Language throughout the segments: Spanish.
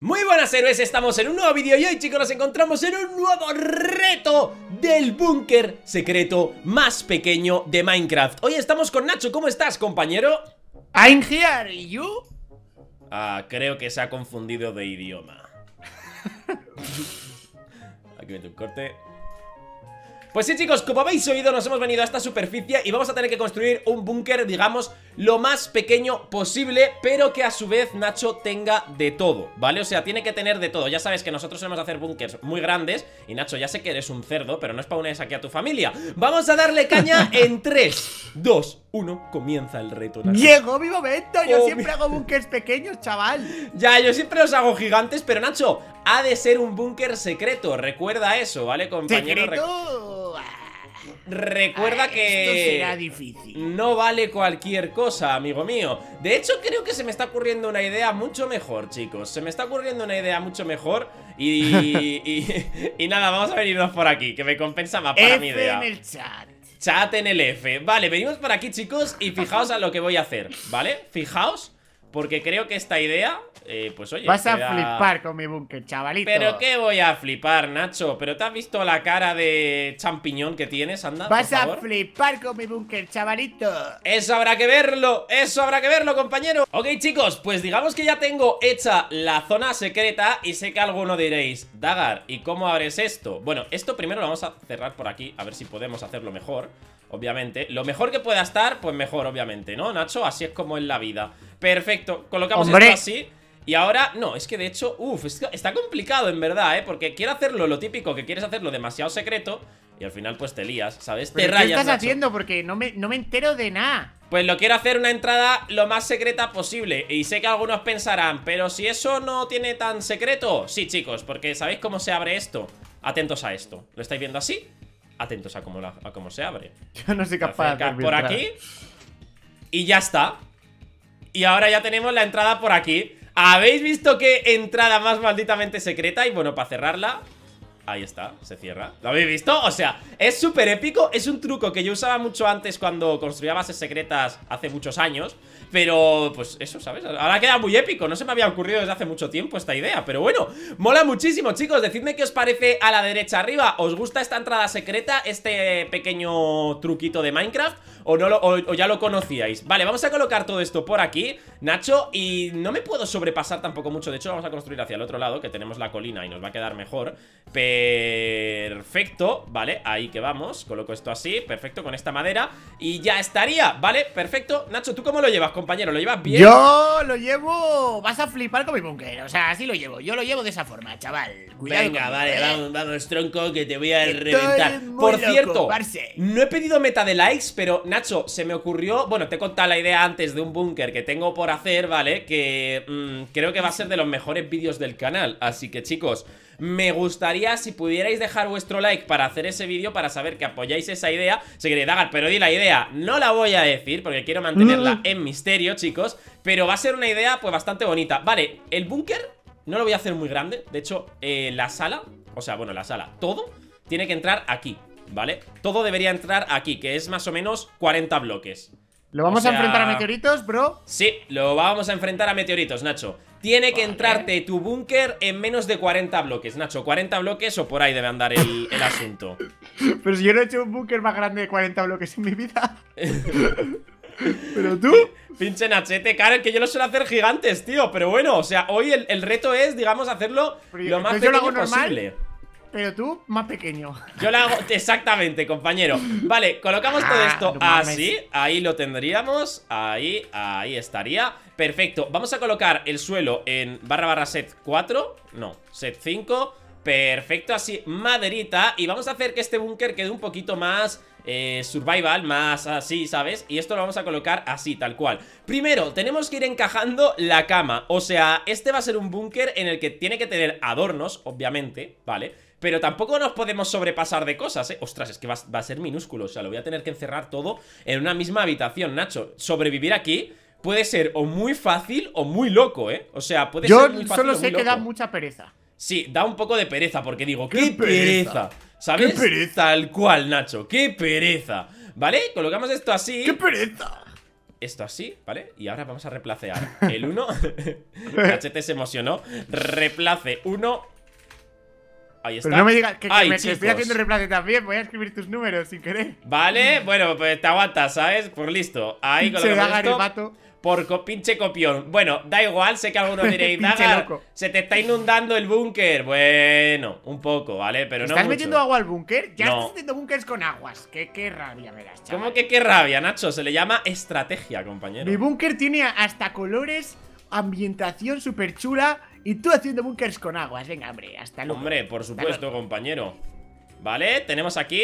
Muy buenas héroes, estamos en un nuevo vídeo y hoy chicos nos encontramos en un nuevo reto del búnker secreto más pequeño de Minecraft. Hoy estamos con Nacho, ¿cómo estás, compañero? I'm here, ¿y you? Creo que se ha confundido de idioma. Aquí meto un corte. Pues sí chicos, como habéis oído nos hemos venido a esta superficie y vamos a tener que construir un búnker, digamos, lo más pequeño posible, pero que a su vez Nacho tenga de todo, ¿vale? O sea, tiene que tener de todo. Ya sabes que nosotros solemos hacer búnkers muy grandes y Nacho, ya sé que eres un cerdo, pero no spawnes aquí a tu familia. Vamos a darle caña en 3, 2, 1, comienza el reto, Nacho. Llegó mi momento, yo siempre hago búnkers pequeños, chaval. Ya, yo siempre los hago gigantes, pero Nacho, ha de ser un búnker secreto, recuerda eso, ¿vale, compañero? ¿Secreto? Recuerda que esto será difícil. no vale cualquier cosa, amigo mío. De hecho, creo que se me está ocurriendo una idea mucho mejor, chicos. Se me está ocurriendo una idea mucho mejor. Y nada, vamos a venirnos por aquí, que me compensa más para mi idea. F en el chat. Chat en el F. Vale, venimos por aquí, chicos, y fijaos a lo que voy a hacer, ¿vale? Fijaos, porque creo que esta idea, pues oye, vas a flipar con mi búnker, chavalito. ¿Pero qué voy a flipar, Nacho? ¿Pero te has visto la cara de champiñón que tienes? Anda, vas por a favor. flipar con mi búnker, chavalito. Eso habrá que verlo, compañero. Ok, chicos, pues digamos que ya tengo hecha la zona secreta. Y sé que alguno diréis, Dagar, ¿y cómo abres esto? Bueno, esto primero lo vamos a cerrar por aquí, a ver si podemos hacerlo mejor. Obviamente, lo mejor que pueda estar, pues mejor, obviamente, ¿no, Nacho? Así es como en la vida. Perfecto, colocamos esto así. Y ahora, no, es que de hecho, está complicado en verdad, porque quiero hacerlo lo típico, que quieres hacerlo demasiado secreto. Y al final pues te lías, ¿sabes? Te rayas, ¿qué estás Nacho. haciendo? Porque no me entero de nada. Pues lo quiero hacer una entrada lo más secreta posible. Y sé que algunos pensarán, pero si eso no tiene tan secreto. Sí, chicos, porque ¿sabéis cómo se abre esto? Atentos a esto, ¿lo estáis viendo así? Atentos a cómo se abre. Yo no soy capaz de por aquí. Y ya está. Y ahora ya tenemos la entrada por aquí. ¿Habéis visto qué entrada más malditamente secreta? Y bueno, para cerrarla, ahí está, se cierra. ¿Lo habéis visto? O sea, es súper épico. Es un truco que yo usaba mucho antes cuando construía bases secretas hace muchos años. Pero, pues eso, ¿sabes? Ahora queda muy épico. No se me había ocurrido desde hace mucho tiempo esta idea. Pero bueno, mola muchísimo, chicos. Decidme qué os parece a la derecha arriba. ¿Os gusta esta entrada secreta? Este pequeño truquito de Minecraft. ¿O, no o ya lo conocíais? Vale, vamos a colocar todo esto por aquí, Nacho. Y no me puedo sobrepasar tampoco mucho. De hecho, vamos a construir hacia el otro lado, que tenemos la colina y nos va a quedar mejor. Perfecto, vale, ahí que vamos. Coloco esto así, perfecto, con esta madera. Y ya estaría, vale, perfecto. Nacho, ¿tú cómo lo llevas, compañero? ¿Lo llevas bien? Yo lo llevo... Vas a flipar con mi búnker. O sea, así lo llevo. Yo lo llevo de esa forma, chaval. Cuidado. Venga, vale, vamos, tronco, que te voy a Estoy reventar. muy Por loco, cierto, parce. no he pedido meta de likes, pero Nacho, se me ocurrió. Bueno, te he contado la idea antes de un búnker que tengo por hacer, ¿vale? Que creo que va a ser de los mejores vídeos del canal. Así que, chicos, me gustaría si pudierais dejar vuestro like para hacer ese vídeo, para saber que apoyáis esa idea. Si queréis, Dagar, pero di la idea. No la voy a decir porque quiero mantenerla en misterio, chicos. Pero va a ser una idea, pues, bastante bonita. Vale, el búnker no lo voy a hacer muy grande. De hecho, la sala, o sea, bueno, la sala, todo tiene que entrar aquí, ¿vale? Todo debería entrar aquí, que es más o menos 40 bloques. ¿Lo vamos a enfrentar a meteoritos, bro? Sí, lo vamos a enfrentar a meteoritos, Nacho. Tiene que entrarte tu búnker en menos de 40 bloques, Nacho. 40 bloques o por ahí debe andar el asunto. Pero si yo no he hecho un búnker más grande de 40 bloques en mi vida. ¿Pero tú? Pinche Nachete, claro, que yo lo suelo hacer gigantes, tío. Pero bueno, o sea, hoy el reto es, digamos, hacerlo lo más pequeño posible. Pero tú, más pequeño. Yo lo hago exactamente, compañero. Vale, colocamos todo esto así. Ahí lo tendríamos. Ahí estaría. Perfecto, vamos a colocar el suelo en /set 4. No, set 5. Perfecto, así, maderita. Y vamos a hacer que este búnker quede un poquito más survival, más así, ¿sabes? Y esto lo vamos a colocar así, tal cual. Primero, tenemos que ir encajando la cama. O sea, este va a ser un búnker en el que tiene que tener adornos, obviamente, ¿vale? Pero tampoco nos podemos sobrepasar de cosas, ¿eh? Ostras, es que va a ser minúsculo. O sea, lo voy a tener que encerrar todo en una misma habitación, Nacho. Sobrevivir aquí puede ser o muy fácil o muy loco, ¿eh? O sea, puede ser muy fácil o muy loco. Yo solo sé que da mucha pereza. Sí, da un poco de pereza, porque digo, ¡qué pereza! ¿Sabes? ¡Qué pereza! Tal cual, Nacho, ¡qué pereza! ¿Vale? Colocamos esto así. ¡Qué pereza! esto así, ¿vale? Y ahora vamos a replacear el 1. HT se emocionó. Replace 1. Ahí está. Pero no me digas que Ay, estoy haciendo replace también. Voy a escribir tus números sin querer. Vale, bueno, pues te aguantas, ¿sabes? Pues listo. Ahí Se colocamos el esto. pato. Por pinche copión. Bueno, da igual, sé que algunos diréis, Dagar, se te está inundando el búnker. Bueno, un poco, ¿vale? Pero no ¿Estás mucho. metiendo agua al búnker? Ya No. estás haciendo búnkers con aguas. Qué rabia me das, chaval. ¿Cómo que qué rabia, Nacho? Se le llama estrategia, compañero. Mi búnker tiene hasta colores, ambientación súper chula. Y tú haciendo búnkers con aguas. Venga, hombre, hasta luego. Hombre, por supuesto, compañero. Vale, tenemos aquí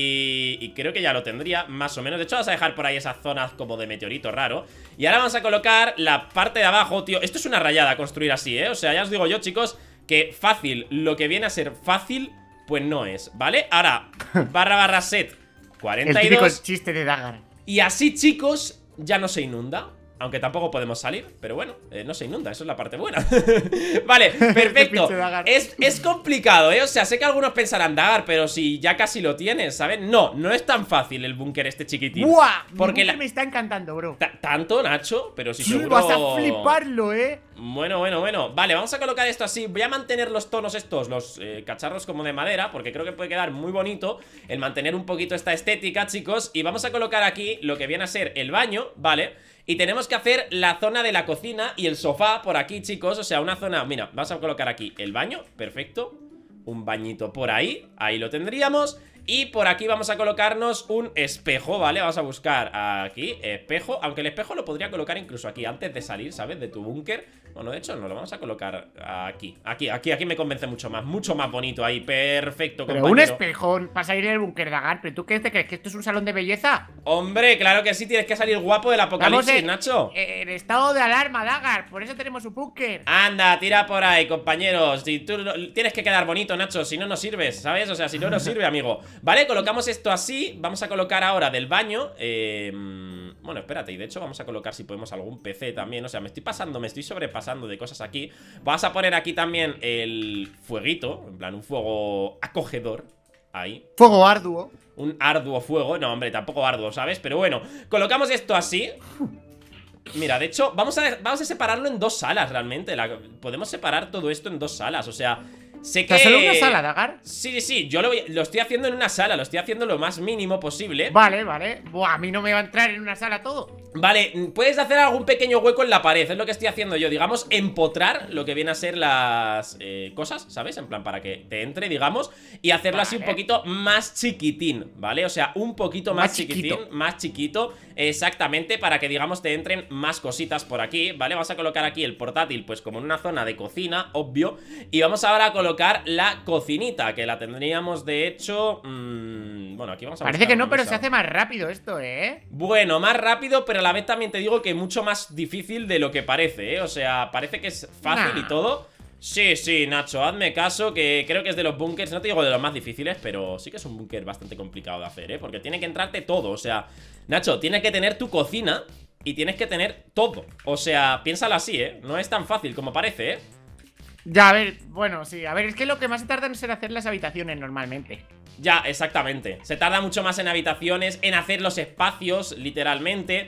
y creo que ya lo tendría, más o menos. De hecho, vamos a dejar por ahí esas zonas como de meteorito raro. Y ahora vamos a colocar la parte de abajo, tío. Esto es una rayada construir así, ¿eh? O sea, ya os digo yo, chicos, que fácil, lo que viene a ser fácil, pues no es, ¿vale? Ahora, /set 42. El típico chiste de Dagar. Y así, chicos, ya no se inunda. Aunque tampoco podemos salir, pero bueno, no se inunda, eso es la parte buena. Vale, perfecto. Es complicado, ¿eh? O sea, sé que algunos pensarán, Dagar, pero si ya casi lo tienes, ¿sabes? No es tan fácil el búnker este chiquitín. ¡Buah! Porque me está encantando, bro. ¿Tanto, Nacho? Pero si Sí, seguro... vas a fliparlo, ¿eh? Bueno. Vale, vamos a colocar esto así. Voy a mantener los tonos estos, los cacharros como de madera, porque creo que puede quedar muy bonito el mantener un poquito esta estética, chicos. Y vamos a colocar aquí lo que viene a ser el baño, ¿vale? Y tenemos que hacer la zona de la cocina y el sofá por aquí, chicos. O sea, una zona... Mira, vamos a colocar aquí el baño, perfecto. Un bañito por ahí, ahí lo tendríamos. Y por aquí vamos a colocarnos un espejo, ¿vale? Vamos a buscar aquí, espejo. Aunque el espejo lo podría colocar incluso aquí antes de salir, ¿sabes? De tu búnker. Bueno, de hecho no, lo vamos a colocar aquí. Aquí me convence mucho más bonito ahí, perfecto, pero compañero. un espejo para salir del búnker, Dagar. ¿Pero tú qué te crees? ¿Que esto es un salón de belleza? Hombre, claro que sí, tienes que salir guapo del apocalipsis, Nacho. En estado de alarma, Dagar. Por eso tenemos un búnker. Anda, tira por ahí, compañeros. Si tú tienes que quedar bonito, Nacho. Si no, no sirves, ¿sabes? O sea, si no, no sirve, amigo. Vale, colocamos esto así. Vamos a colocar ahora del baño bueno, espérate, y de hecho vamos a colocar si podemos algún PC también. O sea, me estoy sobrepasando de cosas aquí. Vamos a poner aquí también el fueguito, en plan, un fuego acogedor. Ahí. Fuego arduo. Un arduo fuego. No, hombre, tampoco arduo, ¿sabes? Pero bueno, colocamos esto así. Mira, de hecho, vamos a separarlo en dos salas realmente. Podemos separar todo esto en dos salas, o sea... Sé que... ¿Solo una sala, Dagar? Sí, yo lo estoy haciendo en una sala. Lo estoy haciendo lo más mínimo posible. Vale. Buah, a mí no me va a entrar en una sala todo. Vale, puedes hacer algún pequeño hueco en la pared. Es lo que estoy haciendo yo, digamos, empotrar lo que viene a ser las cosas, ¿sabes? En plan, para que te entre, digamos. Y hacerlo así un poquito más chiquitín, ¿vale? O sea, un poquito más chiquitín, más chiquito. Exactamente, para que, digamos, te entren más cositas por aquí, ¿vale? Vamos a colocar aquí el portátil, pues como en una zona de cocina, obvio. Y vamos ahora a colocar la cocinita, que la tendríamos, de hecho... bueno, aquí vamos a... Parece que no, pero se hace más rápido esto, ¿eh? Bueno, más rápido, pero a la vez también te digo que mucho más difícil de lo que parece, ¿eh? O sea, parece que es fácil y todo. Sí, Nacho, hazme caso, que creo que es de los búnkers, no te digo de los más difíciles, pero sí que es un búnker bastante complicado de hacer, ¿eh? Porque tiene que entrarte todo, o sea, Nacho, tienes que tener tu cocina y tienes que tener todo. O sea, piénsalo así, ¿eh? No es tan fácil como parece, ¿eh? Ya, a ver, bueno, sí, a ver, es que lo que más se tarda en hacer las habitaciones normalmente. Ya, exactamente. Se tarda mucho más en habitaciones, en hacer los espacios, literalmente.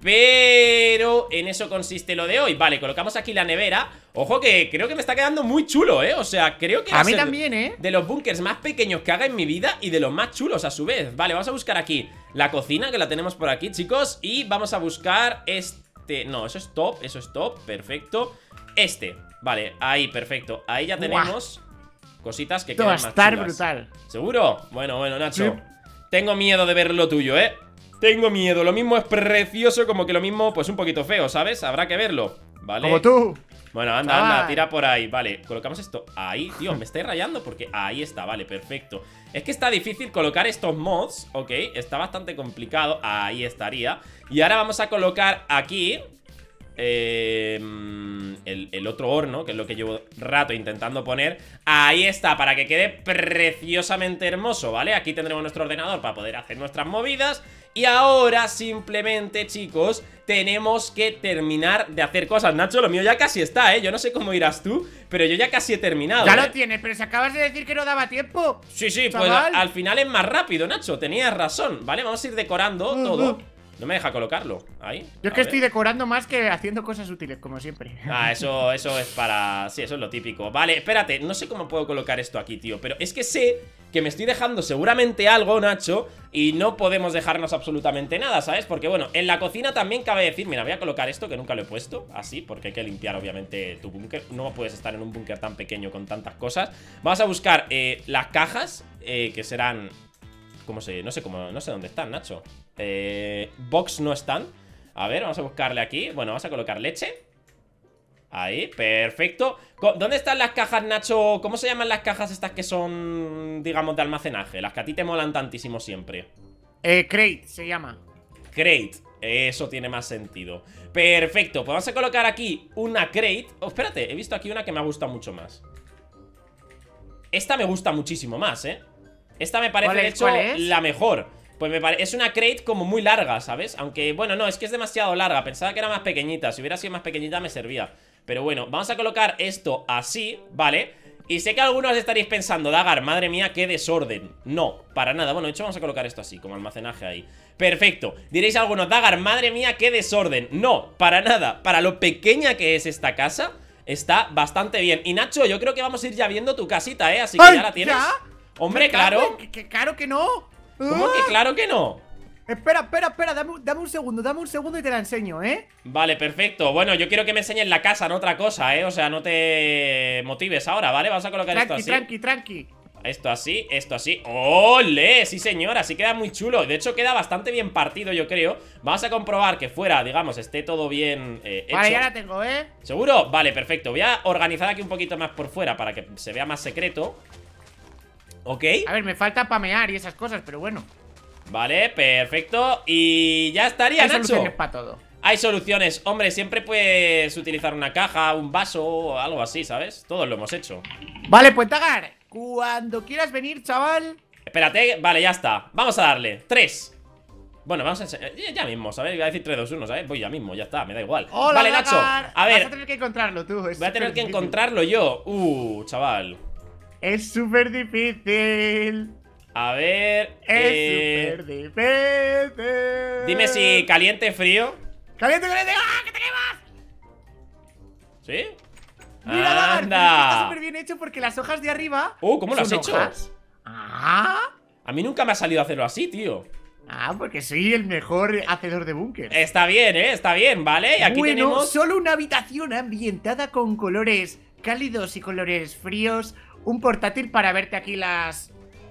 Pero en eso consiste lo de hoy. Vale, colocamos aquí la nevera. Ojo que creo que me está quedando muy chulo, ¿eh? O sea, creo que va a mí también, ¿eh? De los búnkers más pequeños que haga en mi vida y de los más chulos a su vez. Vale, vamos a buscar aquí la cocina, que la tenemos por aquí, chicos. Y vamos a buscar este... No, eso es top, perfecto. Vale, ahí, perfecto. Ahí ya tenemos cositas que quedan más chulas. Va a estar brutal. ¿Seguro? Bueno, Nacho, sí. Tengo miedo de ver lo tuyo, ¿eh? Tengo miedo, lo mismo es precioso como que lo mismo, pues un poquito feo, ¿sabes? Habrá que verlo, ¿vale? Como tú. Bueno, anda, tira por ahí, vale. Colocamos esto ahí, tío, me estoy rayando porque ahí está, vale, perfecto. Es que está difícil colocar estos mods, ok, está bastante complicado, ahí estaría. Y ahora vamos a colocar aquí el otro horno, que es lo que llevo rato intentando poner. Ahí está, para que quede preciosamente hermoso, ¿vale? Aquí tendremos nuestro ordenador para poder hacer nuestras movidas. Y ahora simplemente, chicos, tenemos que terminar de hacer cosas. Nacho, lo mío ya casi está, ¿eh? Yo no sé cómo irás tú, pero yo ya casi he terminado. Ya lo tienes, pero si acabas de decir que no daba tiempo. Sí, pues al final es más rápido, Nacho, tenías razón, ¿vale? Vamos a ir decorando todo. No me deja colocarlo. Ahí. Yo es que estoy decorando más que haciendo cosas útiles, como siempre. Ah, eso es para... Sí, eso es lo típico. Vale, espérate, no sé cómo puedo colocar esto aquí, tío. Pero es que sé que me estoy dejando seguramente algo, Nacho. Y no podemos dejarnos absolutamente nada, ¿sabes? Porque bueno, en la cocina también cabe decir... Mira, voy a colocar esto, que nunca lo he puesto. Así, porque hay que limpiar obviamente tu búnker. No puedes estar en un búnker tan pequeño con tantas cosas. Vamos a buscar las cajas, que serán... ¿Cómo se...? No sé dónde están, Nacho. Box no están. A ver, vamos a buscarle aquí. Bueno, vamos a colocar leche. Ahí, perfecto. ¿Dónde están las cajas, Nacho? ¿Cómo se llaman las cajas estas que son, digamos, de almacenaje? Las que a ti te molan tantísimo siempre. Crate se llama. Crate, eso tiene más sentido. Perfecto, pues vamos a colocar aquí una crate. Oh, espérate, he visto aquí una que me ha gustado mucho más. Esta me gusta muchísimo más, ¿eh? Esta me parece, de hecho, la mejor. Pues es una crate como muy larga, ¿sabes? Aunque, bueno, no, es que es demasiado larga. Pensaba que era más pequeñita. Si hubiera sido más pequeñita me servía. Pero bueno, vamos a colocar esto así, ¿vale? Y sé que algunos estaréis pensando, Dagar, madre mía, qué desorden. No, para nada. Bueno, de hecho vamos a colocar esto así, como almacenaje ahí. Perfecto. Diréis algunos, Dagar, madre mía, qué desorden. No, para nada. Para lo pequeña que es esta casa, está bastante bien. Y Nacho, yo creo que vamos a ir ya viendo tu casita, ¿eh? Así que ya la tienes. ¿Ya? Hombre, claro. Claro que no. ¿Cómo que claro que no? Espera, dame un segundo y te la enseño, ¿eh? Vale, perfecto. Bueno, yo quiero que me enseñes la casa, no otra cosa, ¿eh? O sea, no te motives ahora, ¿vale? Vamos a colocar esto así. Tranqui. Esto así, esto así. ¡Ole! Sí, señora, así queda muy chulo. De hecho, queda bastante bien partido, yo creo. Vamos a comprobar que fuera, digamos, esté todo bien hecho. Vale, ya la tengo, ¿eh? ¿Seguro? Vale, perfecto. Voy a organizar aquí un poquito más por fuera para que se vea más secreto. ¿Ok? A ver, me falta pamear y esas cosas, pero bueno. Vale, perfecto. Y ya estaría, Hay Nacho. soluciones para todo. Hay soluciones. Hombre, siempre puedes utilizar una caja, un vaso o algo así, ¿sabes? Todos lo hemos hecho. Vale, pues Dagar, cuando quieras venir, chaval. Espérate, vale, ya está. Vamos a darle, 3. Bueno, vamos a enseñar, ya mismo, ¿sabes? Voy a decir 3, 2, 1, ¿sabes? Voy ya mismo, ya está, me da igual. Hola, vale, Nacho, Dagar. a ver. Vas a tener que encontrarlo tú. Voy a tener que encontrarlo yo. Chaval. Es súper difícil. A ver. Es súper difícil. Dime si caliente, frío. ¡Caliente! ¡Ah, que te quemas! ¿Sí? Mira, Dagar, ¡Anda! está súper bien hecho porque las hojas de arriba. ¿Cómo lo has son hecho? hojas. Ah. A mí nunca me ha salido hacerlo así, tío. Porque soy el mejor hacedor de búnker. Está bien, está bien, ¿vale? Y aquí tenemos... solo una habitación ambientada con colores cálidos y colores fríos. Un portátil para verte aquí las...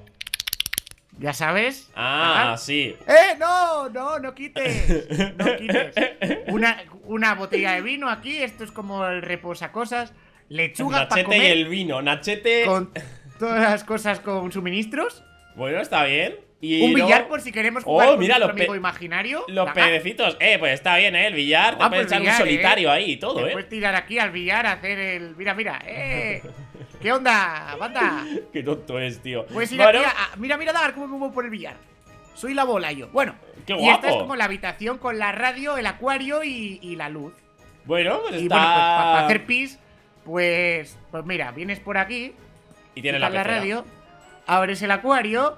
¿Ya sabes? Ah, sí. No quites. No quites. Una botella de vino aquí. Esto es como el reposacosas. Lechugas para comer. Nachete y el vino, Nachete. Con todas las cosas con suministros. Bueno, está bien. Y un billar luego... por si queremos jugar con mira, nuestro amigo imaginario. Los pedecitos. Pues está bien, el billar. Te puedes echar billar, un solitario ahí y todo, Te puedes tirar aquí al billar a hacer el... Mira. ¿Qué onda, banda? Qué tonto es, tío. Puedes ir aquí a... Mira, Dagar, cómo me muevo por el billar. Soy la bola yo. Bueno, qué y guapo. esta es como la habitación con la radio, el acuario y la luz. Bueno, pues y está... bueno, pues para hacer pis, pues mira, vienes por aquí. Y tienes la radio, abres el acuario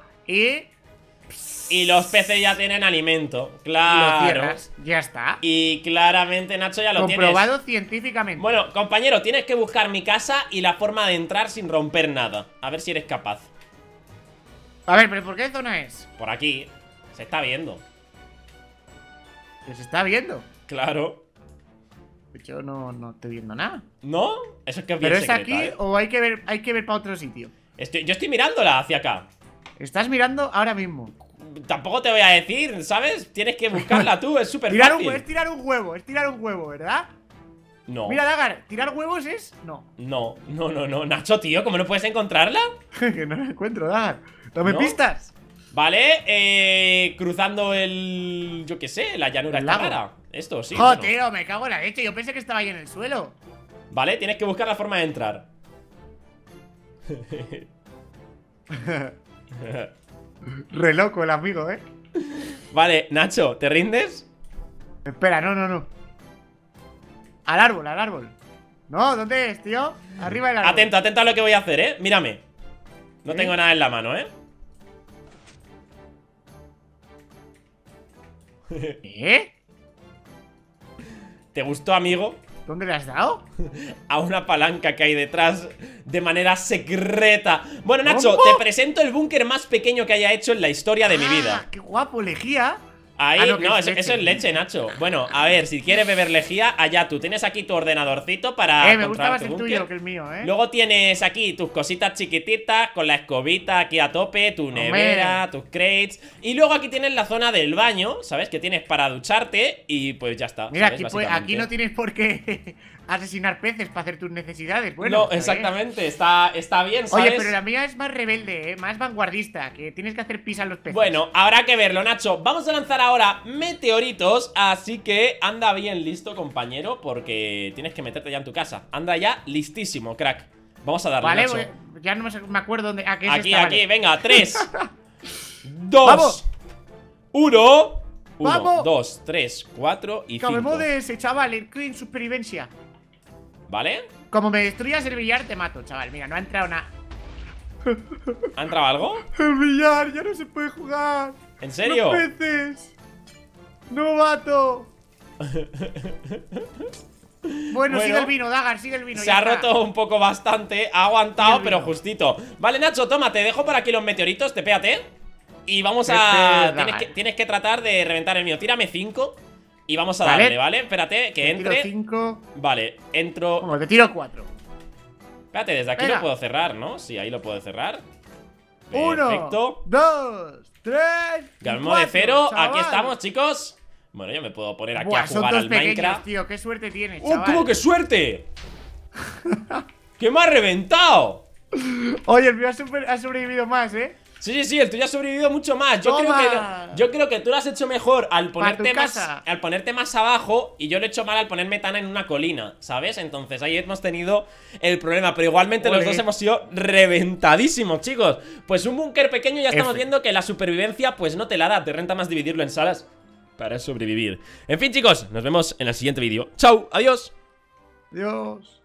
y los peces ya tienen alimento. Claro. Lo cierras, ya está. Y claramente, Nacho, ya lo tienes. Comprobado científicamente. Bueno, compañero, tienes que buscar mi casa y la forma de entrar sin romper nada. A ver si eres capaz. A ver, ¿pero por qué zona es? Por aquí. Se está viendo. ¿Se está viendo? Claro. Yo no estoy viendo nada. ¿No? Eso es que es bien ¿Pero es secreta, aquí o hay que ver para otro sitio? Yo estoy mirándola hacia acá. Estás mirando ahora mismo. Tampoco te voy a decir, ¿sabes? Tienes que buscarla tú, es súper fácil. Es tirar un huevo, ¿verdad? No. Mira, Dagar, ¿tirar huevos es? No. No. Nacho, tío, ¿cómo no puedes encontrarla? Que no la encuentro, Dagar. Dame ¿No? pistas. Vale, cruzando el... Yo qué sé, la llanura esta rara. Esto, sí. ¡Jo, tío! Me cago en la leche. Yo pensé que estaba ahí en el suelo. Vale, tienes que buscar la forma de entrar. Re loco el amigo, ¿eh? Vale, Nacho, ¿te rindes? Espera, no. Al árbol. No, ¿dónde es, tío? Arriba del árbol. Atento a lo que voy a hacer, ¿eh? Mírame. No tengo nada en la mano, ¿eh? ¿Eh? ¿Te gustó, amigo? ¿Dónde le has dado? A una palanca que hay detrás de manera secreta. Bueno, Nacho, ¿Cómo? te presento el búnker más pequeño que haya hecho en la historia de mi vida. ¡Qué guapo, lejía! Ahí, no, no, eso es leche, Nacho. Bueno, a ver, si quieres beber lejía, allá tú tienes aquí tu ordenadorcito para me gusta controlar más tu el búnker. tuyo que el mío, Luego tienes aquí tus cositas chiquititas con la escobita aquí a tope, tu nevera, tus crates. Y luego aquí tienes la zona del baño, ¿sabes? Que tienes para ducharte y pues ya está. Mira, ¿sabes? aquí no tienes por qué asesinar peces para hacer tus necesidades. Bueno, no, exactamente, está bien, ¿sabes? Oye, pero la mía es más rebelde, más vanguardista, que tienes que hacer pis a los peces. Bueno, habrá que verlo, Nacho. Vamos a lanzar ahora meteoritos, así que anda bien listo, compañero, porque tienes que meterte ya en tu casa. Anda ya listísimo, crack. Vamos a darle, vale, Nacho. ya no me acuerdo dónde. ¿Qué es Aquí, esta? aquí, Vale. venga, 3 2 ¡Vamos! 1 ¡Vamos! 2, 3, 4 y 5. Acabemos de ese, chaval, en supervivencia. ¿Vale? Como me destruyas el billar, te mato, chaval. Mira, no ha entrado nada. ¿Ha entrado algo? El billar, ya no se puede jugar. ¿En serio? Los peces. Novato. Bueno, sigue el vino, Dagar, sigue el vino. Se ya ha está. roto un poco bastante, ha aguantado, Sigue el pero vino. justito. Vale, Nacho, toma, te dejo por aquí los meteoritos, te pégate. Y vamos Vete, a... Dagar. Tienes que tratar de reventar el mío. Tírame 5 y vamos a Vale. darle, ¿vale? Espérate, que Te entre. tiro 5. Vale, entro. Como te tiro 4. Espérate, desde aquí Venga. lo puedo cerrar, ¿no? Sí, ahí lo puedo cerrar. 1, Perfecto. 2, 3. Calmo de cero, aquí estamos, chicos. Bueno, yo me puedo poner aquí a Son jugar dos al pequeños, Minecraft. tío. Qué suerte tienes, ¡Oh, chaval. cómo que suerte! ¡Que me ha reventado! Oye, el mío ha sobrevivido más, ¿eh? Sí, sí, sí, el tuyo ha sobrevivido mucho más. Toma. Yo creo que tú lo has hecho mejor al Pa' tu ponerte más abajo, y yo lo he hecho mal al ponerme tan en una colina, ¿sabes? Entonces ahí hemos tenido el problema. Pero igualmente los dos hemos sido reventadísimos, chicos. Pues un búnker pequeño, ya estamos viendo que la supervivencia pues no te la da. Te renta más dividirlo en salas para sobrevivir. En fin, chicos, nos vemos en el siguiente vídeo. ¡Chao! ¡Adiós! Dios.